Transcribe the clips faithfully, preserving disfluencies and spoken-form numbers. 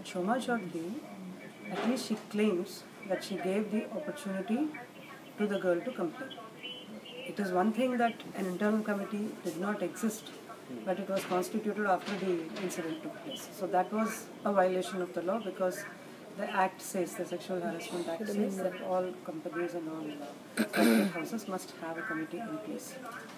But Shoma Chaudhary, at least she claims that she gave the opportunity to the girl to complain. It is one thing that an internal committee did not exist, but it was constituted after the incident took place. So that was a violation of the law, because the Act says, the Sexual Harassment Act says that all companies and all uh, corporate houses must have a committee in place.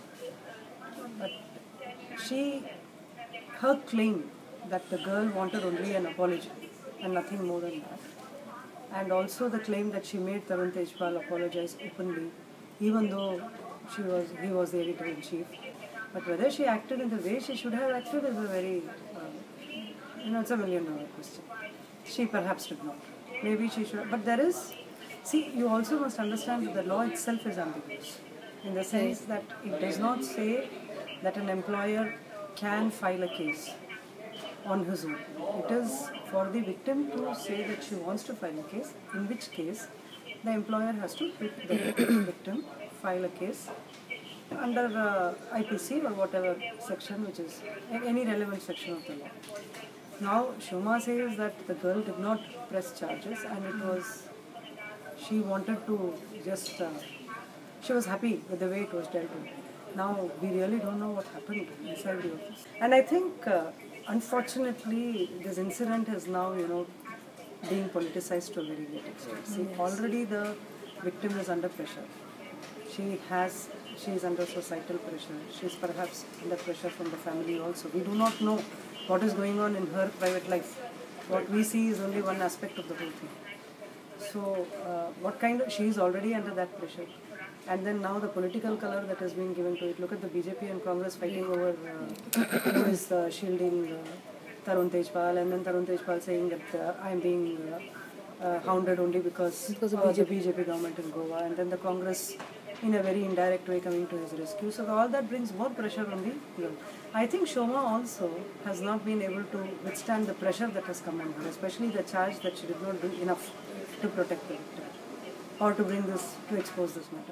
But she, her claim that the girl wanted only an apology and nothing more than that, and also the claim that she made Tarun Tejpal apologize openly, even though she was he was the editor-in-chief. But whether she acted in the way she should have acted is a very, uh, you know, it's a million-dollar question. She perhaps did not. Maybe she should, but there is, see, you also must understand that the law itself is ambiguous, in the sense that it does not say that an employer can file a case on his own. It is for the victim to say that she wants to file a case, in which case the employer has to make the victim file a case under uh, I P C or whatever section, which is any relevant section of the law. Now, Shoma says that the girl did not press charges, and it was, she wanted to just, uh, she was happy with the way it was dealt with. Now, we really don't know what happened inside the office. And I think, uh, unfortunately, this incident is now, you know, being politicized to a very great extent. See, already the victim is under pressure. She has, she is under societal pressure. She is perhaps under pressure from the family also. We do not know what is going on in her private life. What we see is only one aspect of the whole thing. So, uh, what kind of, she is already under that pressure. And then now the political color that is being given to it. Look at the B J P and Congress fighting over uh, who is uh, shielding uh, Tarun Tejpal, and then Tarun Tejpal saying that uh, I am being uh, uh, hounded only because, because of uh, the B J P government in Goa, and then the Congress in a very indirect way coming to his rescue. So all that brings more pressure on the girl. I think Shoma also has not been able to withstand the pressure that has come on her, especially the charge that she did not do enough to protect the victim or to bring this, to expose this matter.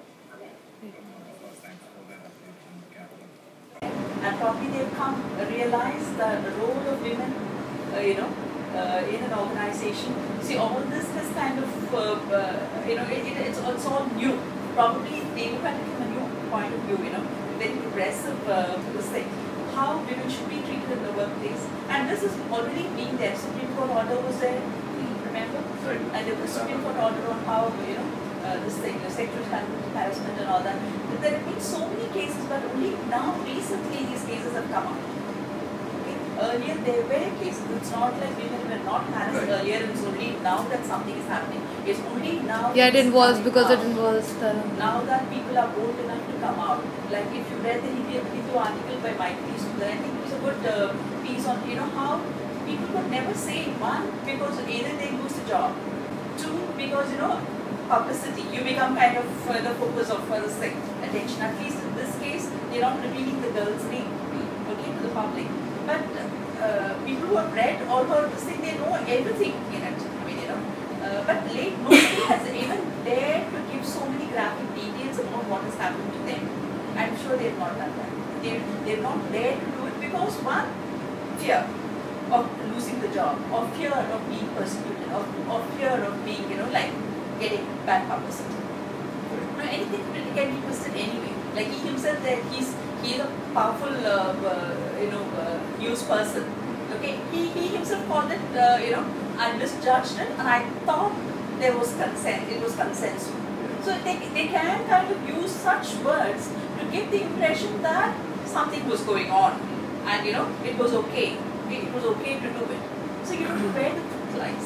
And probably they've come uh, realize the, the role of women, uh, you know, uh, in an organization. See, all this has kind of, uh, uh, you know, it, it, it's, it's all new. Probably they look at it from a new point of view, you know, very progressive uh, this thing. How women should be treated in the workplace. And this is already being there. Supreme Court order was there, remember? Right. And there was Supreme Court order on how, you know, uh, this thing, the sexual harassment and all that. But there have been so many cases, but only now, recently, these cases have come up. Okay? Earlier, there were cases. It's not like women were not harassed right. earlier. It's only now that something is happening. It's only now. Yeah, it involves because out. it involves. The... Now that people are bold enough to come out. Like if you read the Hindu article by Maitri Sundar, I think it was a good uh, piece on, you know, how people could never say, one, because either they lose the job, two, because, you know, publicity, you become kind of uh, the focus of uh, this thing, attention. At least in this case, they're not revealing the girl's name, okay, to the public. But uh, people who have read all her this thing, they know everything in it. I mean, you know. Uh, but late, nobody has even dared to give so many graphic details about what has happened to them. I'm sure they've not done that. They, they've not dared to do it because, one, fear of losing the job, or fear of being persecuted, or, or fear of being, you know, like, getting bad publicity. You know, anything can be twisted anyway. Like he himself, that he's he's a powerful, uh, uh, you know, uh, news person. Okay, he he himself called it, uh, you know, I misjudged it, and I thought there was consent. It was consensual. So they they can kind of use such words to give the impression that something was going on, and you know, it was okay. It was okay to do it. So you don't know where the truth lies.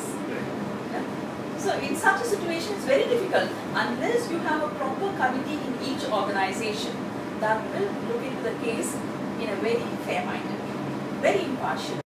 So in such a situation, it's very difficult unless you have a proper committee in each organization that will look into the case in a very fair-minded way, very impartial.